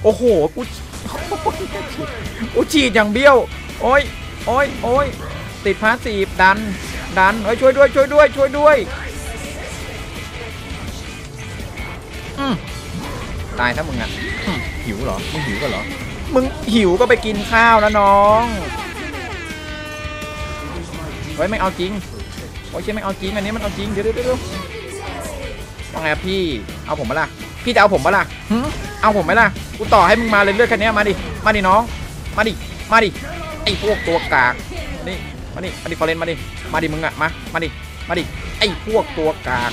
โอ้โหกูฉีดอย่างเบี้ยวโอ้ยโอ้ยโอ้ยติดพาสซีฟดันเฮ้ยช่วยด้วยตายถ้ามึงอ่ะหิวเหรอมึงหิวก็เหรอมึงหิวก็ไปกินข้าวแล้วน้องเฮ้ยไม่เอาจริงโอ้ยไม่เอาจริงอันนี้มันเอาจริงเดี๋ยวว่าไงพี่เอาผมมาล่ะพี่จะเอาผมมาล่ะเอาผมไหมล่ะกูต่อให้มึงมาเลยเลือดแค่นี้มาดิน้องมาดิไอ้พวกตัวกากนี่มาดิฟอเรนมาดิมึงอ่ะมาดิไอ้พวกตัวกาก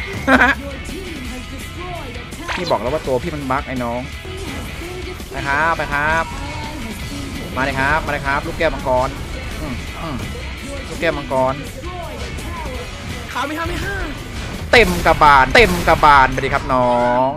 พี่บอกแล้วว่าตัวพี่มันบั๊กไอ้น้องไปครับมาเลยครับลูกแก้วมังกรลูกแก้วมังกรขาไม่ห้าเต็มกระบาลไปดิครับน้อง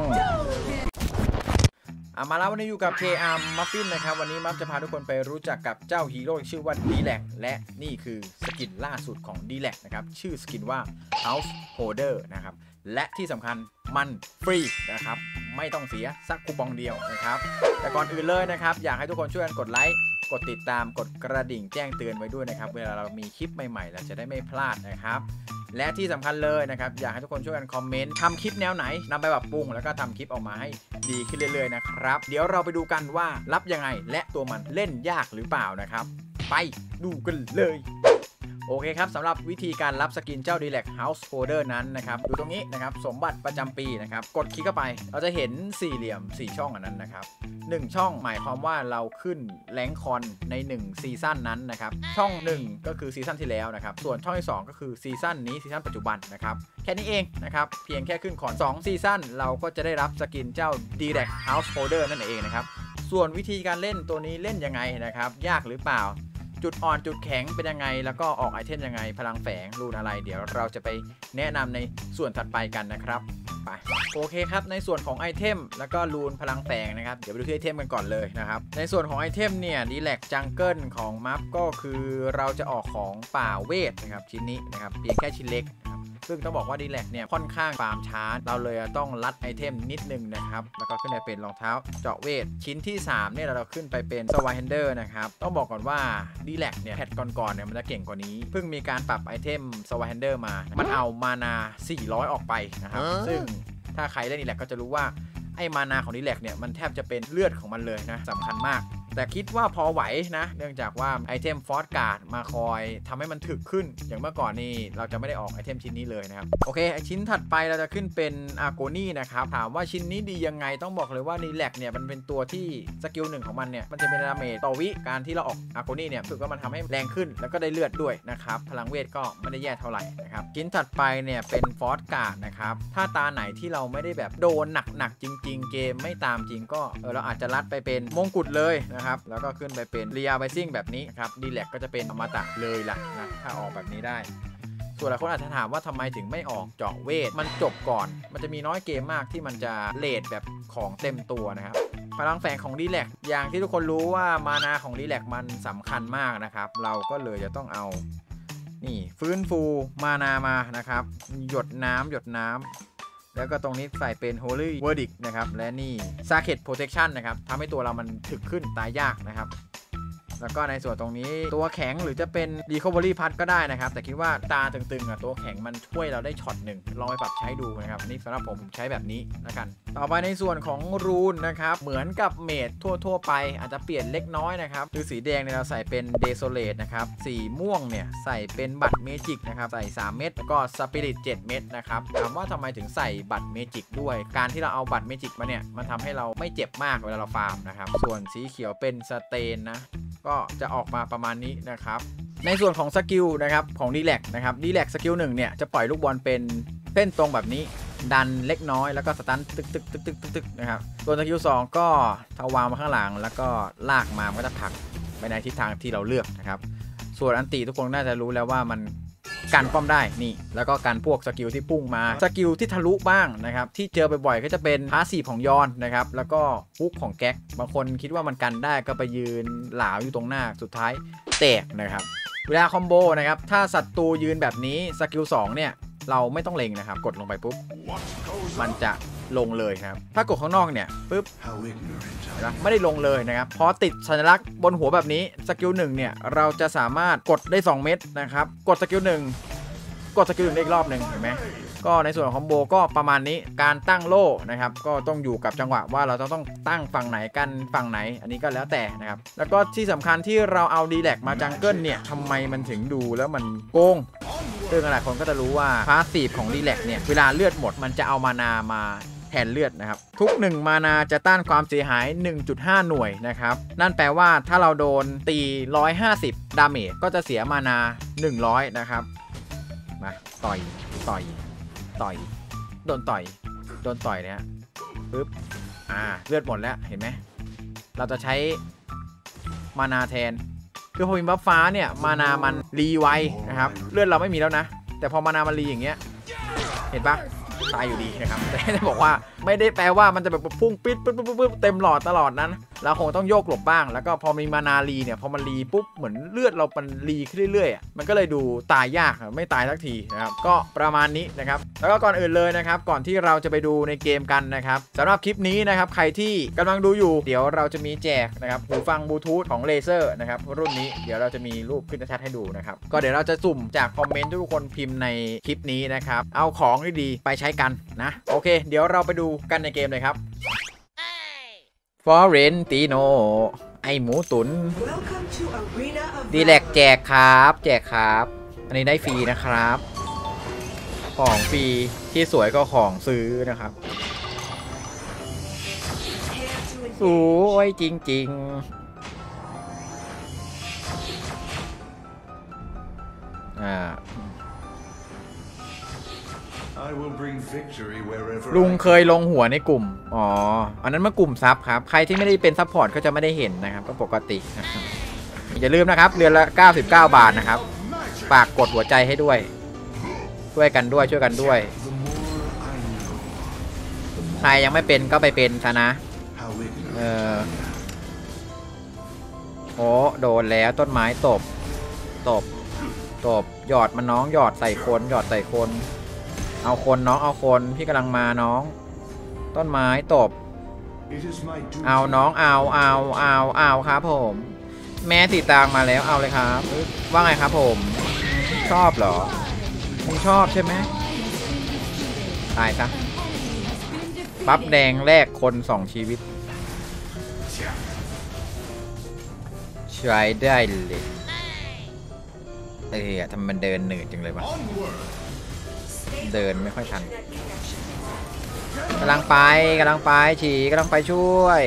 มาแล้ววันนี้อยู่กับ KR Muffin นะครับวันนี้มัฟจะพาทุกคนไปรู้จักกับเจ้าฮีโร่ชื่อว่า D-Lac และนี่คือสกินล่าสุดของ D-Lac นะครับชื่อสกินว่า Householder นะครับและที่สำคัญมันฟรีนะครับไม่ต้องเสียสักคูปองเดียวนะครับแต่ก่อนอื่นเลยนะครับอยากให้ทุกคนช่วยกันกดไลค์กดติดตามกดกระดิ่งแจ้งเตือนไว้ด้วยนะครับเวลาเรามีคลิปใหม่ๆเราจะได้ไม่พลาดนะครับและที่สำคัญเลยนะครับอยากให้ทุกคนช่วยกันคอมเมนต์ทำคลิปแนวไหนนำไปปรับปรุงแล้วก็ทำคลิปออกมาให้ดีขึ้นเรื่อยๆนะครับเดี๋ยวเราไปดูกันว่ารับยังไงและตัวมันเล่นยากหรือเปล่านะครับไปดูกันเลยโอเคครับสำหรับวิธีการรับสกินเจ้า D-Lac Householder นั้นนะครับอยู่ตรงนี้นะครับสมบัติประจำปีนะครับกดคลิกเข้าไปเราจะเห็นสี่เหลี่ยม4ช่องอันนั้นนะครับ1ช่องหมายความว่าเราขึ้นแรงคอนใน1ซีซั่นนั้นนะครับช่อง1ก็คือซีซั่นที่แล้วนะครับส่วนช่องที่2ก็คือซีซั่นนี้ซีซั่นปัจจุบันนะครับแค่นี้เองนะครับเพียงแค่ขึ้นคอน2ซีซั่นเราก็จะได้รับสกินเจ้า D-Lac Householder นั่นเองนะครับส่วนวิธีการเล่นตัวนี้เล่นยังไงนะครับยากหรือเปล่าจุดอ่อนจุดแข็งเป็นยังไงแล้วก็ออกไอเทมยังไงพลังแฝงรูนอะไรเดี๋ยวเราจะไปแนะนำในส่วนถัดไปกันนะครับไปโอเคครับในส่วนของไอเทมแล้วก็รูนพลังแฝงนะครับเดี๋ยวไปดูที่ไอเทมกันก่อนเลยนะครับในส่วนของไอเทมเนี่ยD-Lac Jungleของมัฟก็คือเราจะออกของป่าเวทนะครับชิ้นนี้นะครับเพียงแค่ชิ้นเล็กซึ่งต้องบอกว่าD-Lacเนี่ยค่อนข้างฟาร์มช้าเราเลยต้องรัดไอเทมนิดนึงนะครับแล้วก็ขึ้นไปเป็นรองเท้าเจาะเวทชิ้นที่3เนี่ยเราขึ้นไปเป็นสวายแฮนเดอร์นะครับต้องบอกก่อนว่าD-Lacเนี่ยแพทก่อนๆเนี่ยมันจะเก่งกว่านี้เพิ่งมีการปรับไอเทมสวายแฮนเดอร์มามันเอามานา400ออกไปนะครับซึ่งถ้าใครเล่นD-Lacก็จะรู้ว่าไอ้มานาของD-Lacเนี่ยมันแทบจะเป็นเลือดของมันเลยนะสำคัญมากแต่คิดว่าพอไหวนะเนื่องจากว่าไอเทมฟอร์สการ์ดมาคอยทำให้มันถึกขึ้นอย่างเมื่อก่อนนี่เราจะไม่ได้ออกไอเทมชิ้นนี้เลยนะครับโอเคชิ้นถัดไปเราจะขึ้นเป็นอาร์โกนี่นะครับถามว่าชิ้นนี้ดียังไงต้องบอกเลยว่าD-Lacเนี่ยมันเป็นตัวที่สกิล1ของมันเนี่ยมันจะเป็นดาเมจต่อวิการที่เราออกอาร์โกนี่เนี่ยรู้สึกว่ามันทำให้แรงขึ้นแล้วก็ได้เลือดด้วยนะครับพลังเวทก็ไม่ได้แย่เท่าไหร่นะครับชิ้นถัดไปเนี่ยเป็นฟอร์สการ์ดนะครับถ้าตาไหนที่เราไม่ได้แบบโดนหนักจริงๆเกมไม่ตามจริงก็เราอาจจะรัดไปเป็นมงกุฎเลยนะครับแล้วก็ขึ้นไปเป็นเรียไวซิ่งแบบนี้ครับD-Lacก็จะเป็นอมตะเลยล่ะนะถ้าออกแบบนี้ได้ส่วนหลายคนอาจจะถามว่าทำไมถึงไม่ออกเจาะเวทมันจบก่อนมันจะมีน้อยเกมมากที่มันจะเลทแบบของเต็มตัวนะครับพลังแฝงของD-Lacอย่างที่ทุกคนรู้ว่ามานาของD-Lacมันสำคัญมากนะครับเราก็เลยจะต้องเอานี่ฟื้นฟูมานามานะครับหยดน้ำแล้วก็ตรงนี้ใส่เป็น Holy Verdict นะครับและนี่ Sacred Protection นะครับทำให้ตัวเรามันถึกขึ้นตายยากนะครับแล้วก็ในส่วนตรงนี้ตัวแข็งหรือจะเป็น Recovery Pass ก็ได้นะครับแต่คิดว่าตาตึงๆตัวแข็งมันช่วยเราได้ช็อตหนึ่งลองไปปรับใช้ดูนะครับนี่สำหรับผมใช้แบบนี้แล้วกันต่อไปในส่วนของรูนนะครับเหมือนกับเมจทั่วไปอาจจะเปลี่ยนเล็กน้อยนะครับคือสีแดงเนี่ยเราใส่เป็น Desolate นะครับสีม่วงเนี่ยใส่เป็นบัตรเมจิกนะครับใส่3เม็ดแล้วก็ Spirit 7 เม็ดนะครับถามว่าทำไมถึงใส่บัตรเมจิกด้วยการที่เราเอาบัตรเมจิกมาเนี่ยมันทำให้เราไม่เจ็บมากเวลาเราฟาร์มนะครับส่วนสีเขียวเป็นสเตนนะก็จะออกมาประมาณนี้นะครับในส่วนของสกิลนะครับของD-LacนะครับD-Lacสกิล1เนี่ยจะปล่อยลูกบอลเป็นเส้นตรงแบบนี้ดันเล็กน้อยแล้วก็สตันตึกนะครับส่วนสกิล2ก็ทวางมาข้างหลังแล้วก็ลากมามันก็จะผลักไปในทิศทางที่เราเลือกนะครับส่วนอันติทุกคนน่าจะรู้แล้วว่ามันกันป้อมได้นี่แล้วก็การพวกสกิลที่พุ่งมาสกิลที่ทะลุบ้างนะครับที่เจอบ่อยๆก็จะเป็นพาสซีฟของยอนนะครับแล้วก็ฮุกของแก๊กบางคนคิดว่ามันกันได้ก็ไปยืนหลาวอยู่ตรงหน้าสุดท้ายแตกนะครับเวลาคอมโบนะครับถ้าศัตรูยืนแบบนี้สกิล2เนี่ยเราไม่ต้องเล็งนะครับกดลงไปปุ๊บมันจะลงเลยนะครับถ้ากดข้างนอกเนี่ยปุ๊บนะไม่ได้ลงเลยนะครับพอติดสัญลักษณ์บนหัวแบบนี้สกิล1เนี่ยเราจะสามารถกดได้2เม็ดนะครับกดสกิล1กดสกิล1ได้อีกรอบหนึ่งเห็นไหมก็ในส่วนของคอมโบก็ประมาณนี้การตั้งโล่นะครับก็ต้องอยู่กับจังหวะว่าเราจะต้องตั้งฝั่งไหนกันฝั่งไหนอันนี้ก็แล้วแต่นะครับแล้วก็ที่สำคัญที่เราเอาดีแลกมาจังเกิลเนี่ยทำไมมันถึงดูแล้วมันโกงซึ่งหลายคนก็จะรู้ว่าพาสซีฟของดีแลกเนี่ยเวลาเลือดหมดมันจะเอามานามาแทนเลือดนะครับทุก1มานาจะต้านความเสียหาย 1.5 หน่วยนะครับนั่นแปลว่าถ้าเราโดนตี150ดาเมจก็จะเสียมานา100นะครับมาต่อยโดนต่อยเนี่ยปึ๊บเลือดหมดแล้วเห็นไหมเราจะใช้มานาแทนคือพอมีบัฟฟ้าเนี่ยมานามันรีไวนะครับเลือดเราไม่มีแล้วนะแต่พอมานามันรีอย่างเงี้ยเห็นปะตายอยู่ดีนะครับแต่จะบอกว่าไม่ได้แปลว่ามันจะแบบพุ่งปิดปึ๊บเต็มหลอดตลอดนั้นเราคงต้องโยกหลบบ้างแล้วก็พอมีมานารีเนี่ยพอมันรีปุ๊บเหมือนเลือดเรามันรีขึ้นเรื่อยๆมันก็เลยดูตายยากไม่ตายสักทีนะครับก็ประมาณนี้นะครับแล้วก็ก่อนอื่นเลยนะครับก่อนที่เราจะไปดูในเกมกันนะครับสำหรับคลิปนี้นะครับใครที่กำลังดูอยู่เดี๋ยวเราจะมีแจกนะครับหูฟังบลูทูธของเลเซอร์นะครับรุ่นนี้เดี๋ยวเราจะมีรูปขึ้นชัดให้ดูนะครับก็เดี๋ยวเราจะสุ่มจากคอมเมนต์ทุกคนพิมพ์ในคลิปนี้นะครับเอาของที่ดีไปใช้กันนะโอเคเดี๋ยวเราไปดูกันในเกมเลยครับฟอเรนติโนไอหมูตุนดีแลกแจกครับอันนี้ได้ฟรีนะครับของฟรีที่สวยก็ของซื้อนะครับสวยจริงลุงเคยลงหัวในกลุ่มอ๋ออันนั้นเมื่อกลุ่มซับครับใครที่ไม่ได้เป็นซัพพอร์ตก็จะไม่ได้เห็นนะครับก็ปกตินะครับอย่าลืมนะครับเดือนละ99 บาทนะครับฝากกดหัวใจให้ด้วยช่วยกันด้วยใครยังไม่เป็นก็ไปเป็นซะนะโอ้โดนแล้วต้นไม้ตบหยอดมันน้องหยอดใส่คนเอาคนน้องเอาคนพี่กำลังมาน้องต้นไม้ตบเอาน้องเอาครับผมแม่สีตางมาแล้วเอาเลยครับว่าไงครับผมชอบเหรอมึงชอบใช่ไหมตายซะปั๊บแดงแรกคน2 ชีวิตใช้ได้เลยทำมันเดินหนืดจังเลยวะเดินไม่ค่อยทันกำลังไปฉีกำลังไปช่วย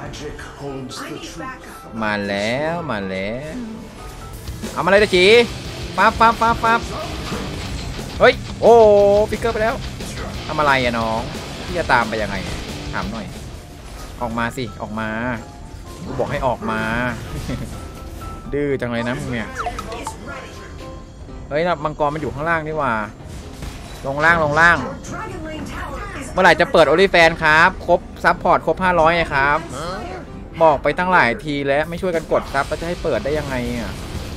มาแล้วเอามาเลยนะฉีปั๊บเฮ้ยโอ้ฟิกเกอร์ไปแล้วทำอะไรอะน้องพี่จะตามไปยังไงถามหน่อยออกมาสิออกมากูบอกให้ออกมาดื้อจังเลยนะมึงเนี่ยเฮ้ยมังกรมันอยู่ข้างล่างนี่ว่าลงล่างเมื่อไหร่จะเปิดโอลิแฟนครับครบซัพพอร์ตครบ500ไงครับบอกไปตั้งหลายทีแล้วไม่ช่วยกันกดซับแล้วจะให้เปิดได้ยังไงอ่ะ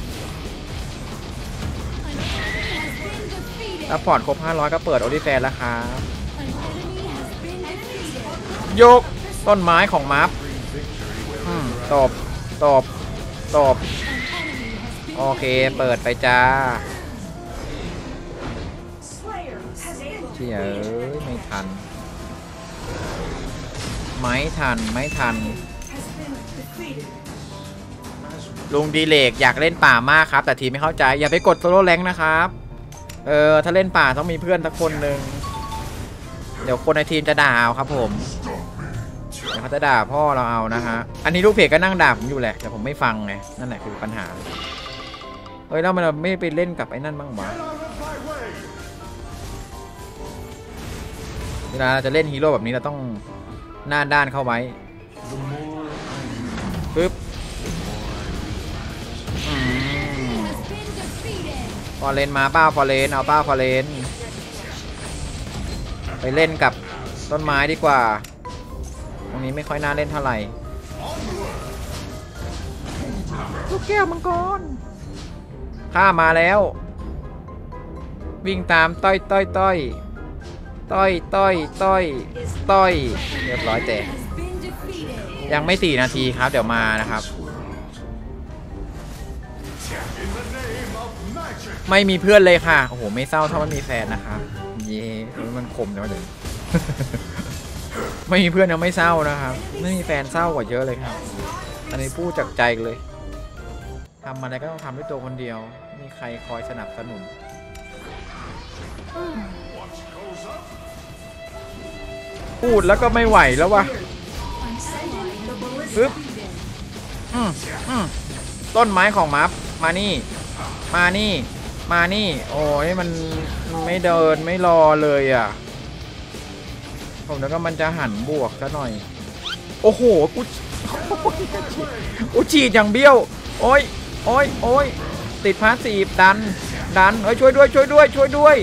ซัพพอร์ตครบ500ก็เปิดโอลิแฟนแล้วครับยกต้นไม้ของมัฟตบโอเคเปิดไปจ้าเชี่ยไม่ทันลุงดีเลกอยากเล่นป่ามากครับแต่ทีไม่เข้าใจอย่าไปกดโซโล่แรงนะครับถ้าเล่นป่าต้องมีเพื่อนสักคนหนึ่งเดี๋ยวคนในทีมจะด่าเอาครับผมเดี๋ยวเขาจะด่าพ่อเราเอานะฮะอันนี้ลูกเพจก็นั่งด่าผมอยู่แหละแต่ผมไม่ฟังไงนั่นแหละคือปัญหาเฮ้ยแล้วมันไม่ไปเล่นกับไอ้นั่นบ้างวะเวลาจะเล่นฮีโร่แบบนี้เราต้องหน้าด้านเข้าไว้ปึ๊บฟอร์เรนมาป้าฟอร์เรนเอาป้าฟอร์เรนไปเล่นกับต้นไม้ดีกว่าตรงนี้ไม่ค่อยน่าเล่นเท่าไหร่ลูกแก้วมังกรข้ามาแล้ววิ่งตามต้อยต้อยต้อยต้อยต้อยเรียบร้อยแต่ยังไม่4 นาทีครับเดี๋ยวมานะครับไม่มีเพื่อนเลยค่ะโอ้โหไม่เศร้าถ้าไม่มีแฟนนะครับเย่มันคมเนาะเดี๋ยว ไม่มีเพื่อนยังไม่เศร้านะครับไม่มีแฟนเศร้ากว่าเยอะเลยครับอันนี้พูดจากใจเลยทำอะไรก็ต้องทำด้วยตัวคนเดียวมีใครคอยสนับสนุนพูดแล้วก็ไม่ไหวแล้ววะปึ๊บต้นไม้ของมัฟมานี่มานี่มานี่โอ้ยมันไม่เดินไม่รอเลยอ่ะผมแล้วก็มันจะหันบวกซะหน่อยโอ้โหกูฉีดอย่างเบี้ยวโอ้ยโอ้ยโอ้ยติดพาสซีฟดันเอ้ยช่วยด้วยช่วยด้วยช่วยด้วย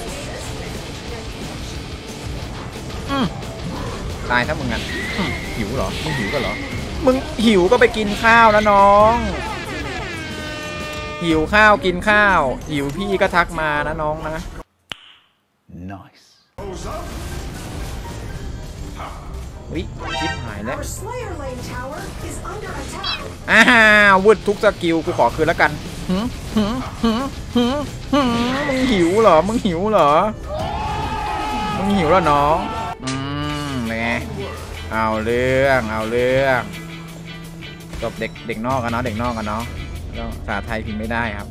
ตายถ้ามึงอ่ะหิวเหรอมึงหิวก็เหรอมึงหิวก็ไปกินข้าวนะน้องหิวข้าวกินข้าวหิวพี่ก็ทักมานะน้องนะ Nice วิชิบหายแล้ววุดทุกสกิลกูขอคืนแล้วกันมึงหิวเหรอมึงหิวเหรอมึงหิวแล้วน้องไงเอาเรื่องจบเด็กนอกกันเนาะเด็กนอกกันเนาะภาษาไทยพิมพ์ไม่ได้ครับ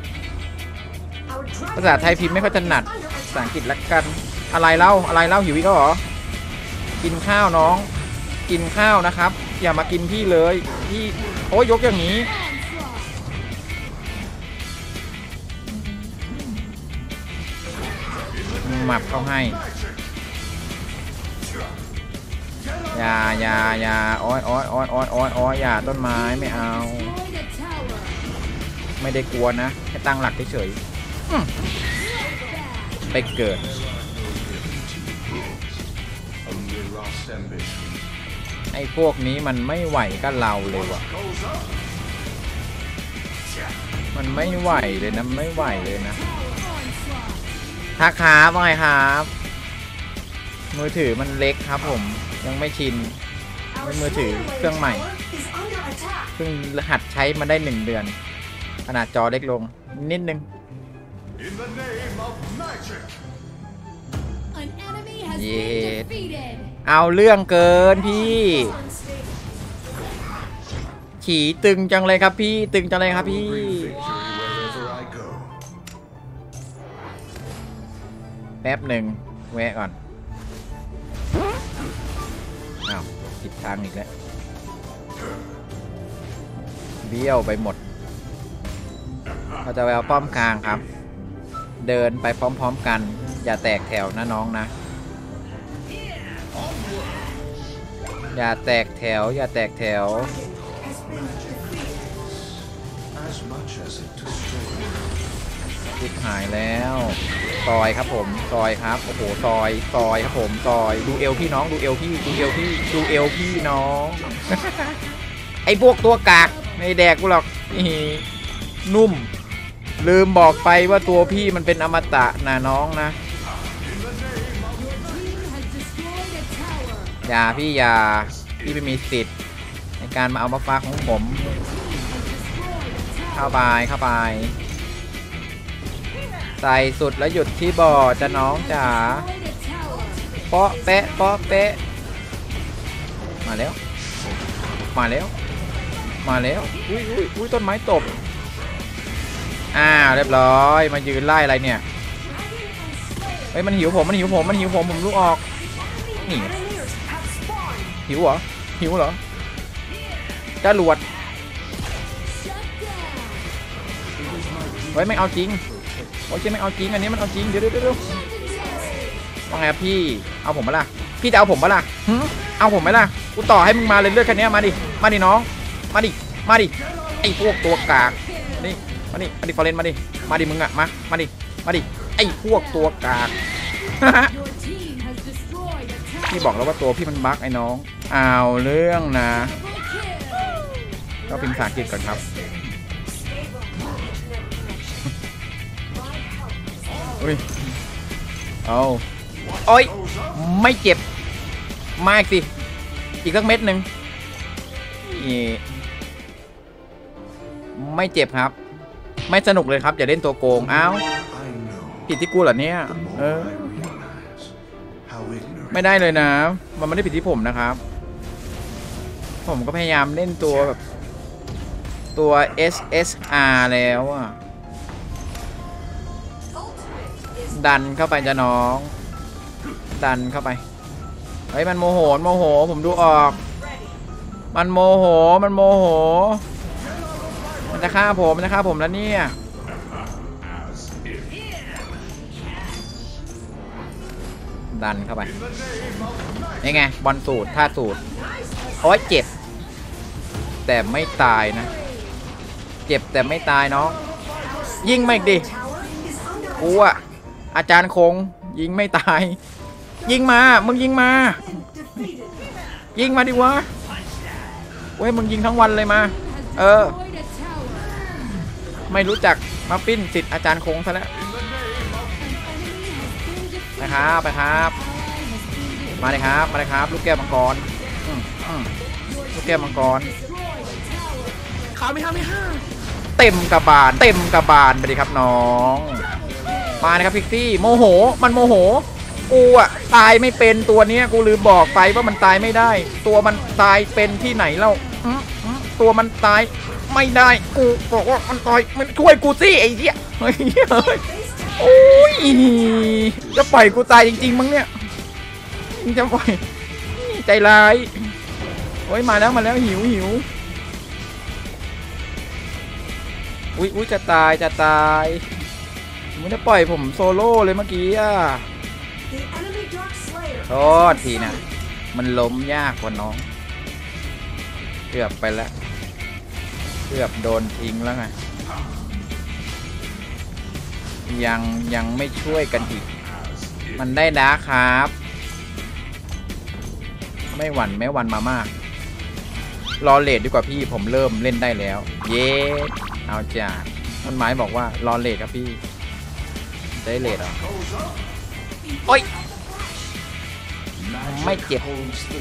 ภาษาไทยพิมพ์ไม่ค่อยถนัดภาษาอังกฤษละกันอะไรเล่าหิวอีกแล้วเหรอกินข้าวน้องกินข้าวนะครับอย่ามากินพี่เลยพี่โอ้ยยกอย่างนี้หมับเข้าให้อย่าโอ้ยอย่าต้นไม้ไม่เอาไม่ได้กลัวนะแค่ตั้งหลักเฉยไปเกิดไอ้พวกนี้มันไม่ไหวกับเราเลยว่ะมันไม่ไหวเลยนะไม่ไหวเลยนะทักครับว่าไงครับมือถือมันเล็กครับผมยังไม่ชินมือถือเครื่องใหม่เพิ่งหัดใช้มาได้1 เดือนขนาดจอเล็กลงนิดนึงเย้เอาเรื่องเกินพี่ขี่ตึงจังเลยครับพี่ตึงจังเลยครับพี่แป๊บหนึ่งแวะก่อนอ้าวผิดทางอีกแล้วเบี้ยวไปหมดเราจะแววป้อมกลางครับเดินไปพร้อมๆกันอย่าแตกแถวนะน้องนะอย่าแตกแถวติดหายแล้วซอยครับผมซอยครับโอ้โหซอยครับผมซอยดูเอวพี่น้องดูเอวพี่น้อง ไอ้พวกตัวกากไม่แดกกูหรอกนุ่มลืมบอกไปว่าตัวพี่มันเป็นอมตะนะน้องนะอย่าพี่ไม่มีสิทธิ์ในการมาเอามาฟ้าของผมเข้าไปใส่สุดแล้วหยุดที่บ่อจะน้องจ๋าเปาะเป๊ะมาแล้วอุ้ยต้นไม้ตบเรียบร้อยมายืนไล่อะไรเนี่ยเฮ้ยมันหิวผมผมลุกออกนี่หิวเหรอจรวดเฮ้ยไม่เอาจริงโอ้ยไม่เอาจริงอันนี้มันเอาจริงเดี๋ยวว่าไงพี่เอาผมมาล่ะพี่จะเอาผมมาล่ะเอาผมไหมล่ะกูต่อให้มึงมาเลยเลือดแค่นี้มาดิน้องมาดิไอ้พวกตัวกากนี่มาดิฟอเรนมาดิมึงอะมาดิไอ้พวกตัวกากพี่บอกแล้วว่าตัวพี่มันบั๊กไอ้น้องเอาเรื่องนะก็พิมพ์ภาษาอังกฤษก่อนครับอุ้ยเอาโอ๊ยไม่เจ็บมากสิอีกสักเม็ดหนึ่งไม่เจ็บครับไม่สนุกเลยครับอย่าเล่นตัวโกงอ้าวผิดที่กูเหรอเนี่ยไม่ได้เลยนะมันไม่ได้ผิดที่ผมนะครับผมก็พยายามเล่นตัวแบบตัว SSR แล้วอะดันเข้าไปจะน้องดันเข้าไปเฮ้ยมันโมโหผมดูออกมันโมโหมันจะฆ่าผมแล้วเนี่ยดันเข้าไปนี่ไงบอลสูตรท่าสูตรโอ้ยเจ็บแต่ไม่ตายนะเจ็บแต่ไม่ตายน้องยิงมาอีกดิกูอะอาจารย์คงยิงไม่ตายยิงมามึงยิงมาดิวะเว้ยมึงยิงทั้งวันเลยมาไม่รู้จักมาปิ้นสิทธิ์อาจารย์คงซะแล้วไปครับมาเลยครับลูกแก้วมังกรลูกแก้วมังกรขาไม่ห้าเต็มกระบาลไปดิครับน้องมานะครับพิกซี่โมโหมันโมโหกูอะตายไม่เป็นตัวเนี้ยกูลืมบอกไปว่ามันตายไม่ได้ตัวมันตายเป็นที่ไหนเล่าตัวมันตายไม่ได้กูบอกว่ามันตายมันช่วยกูสิไอ้เหี้ยโอ้ยจะปล่อยกูตายจริงๆมั้งเนี่ยจะปล่อยใจร้ายโอ้ยมาแล้วหิวอุ้ยจะตายมึงจะปล่อยผมโซโล่เลยเมื่อกี้อ่ะโทษทีนะมันล้มยากกว่าน้องเกือบไปแล้วเกือบโดนทิ้งแล้วไงยังไม่ช่วยกันอีกมันได้ดาร์คครับไม่หวั่นมามากรอเลทดีกว่าพี่ผมเริ่มเล่นได้แล้วเย้เอาจ้าต้นไม้บอกว่ารอเลทครับพี่ได้เลทเหรอโอ๊ยไม่เจ็บ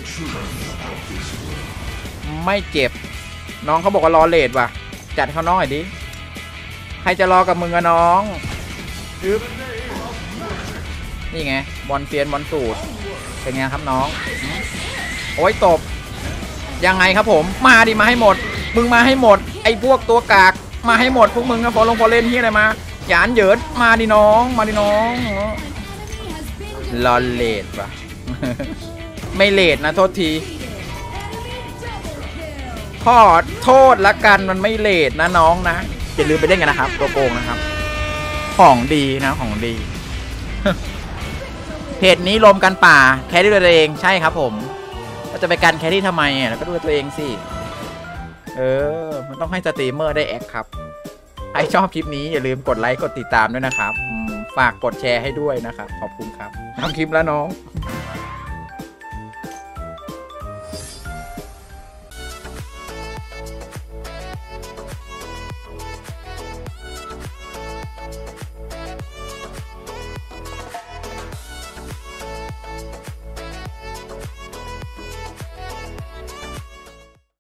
น้องเขาบอกว่ารอเลทว่ะจัดเขาน้องหน่อยดิใครจะรอกับมึงอะน้องนี่ไงบอลเซียนบอลสูตรเป็นไงครับน้องโอ้ยตบยังไงครับผมมาดิมาให้หมดมึงมาให้หมดไอ้พวกตัวกากมาให้หมดพวกมึงนะพอเล่นที่อะไรมาหยานเหยินมาดิน้องรอเลทป่ะ ไม่เลทนะโทษทีขอโทษละกันมันไม่เลทนะน้องนะอย่าลืมไปเล่นกันนะครับตัวโกงนะครับของดีนะของดี เพจนี้รวมกันป่าแครี่ตัวเองใช่ครับผมเราจะไปกันแครี่ทำไมอ่ะแล้วก็ดูตัวเองสิมันต้องให้สตรีมเมอร์ได้แอคครับใครชอบคลิปนี้อย่าลืมกดไลค์กดติดตามด้วยนะครับฝากกดแชร์ให้ด้วยนะครับขอบคุณครับทำคลิปแล้วน้อง